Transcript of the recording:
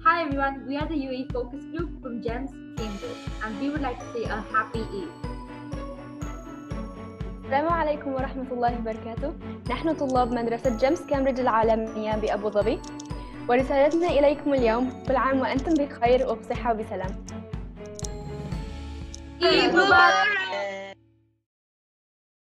Hi everyone, we are the UAE focus group from GEMS Cambridge and we would like to say a happy Eid. السلام عليكم ورحمة الله وبركاته. نحن طلاب مدرسة جيمس كامبريدج العالمية بأبو ظبي، ورسالتنا إليكم اليوم: كل عام وأنتم بخير وبصحة وبسلام. Eid Mubarak!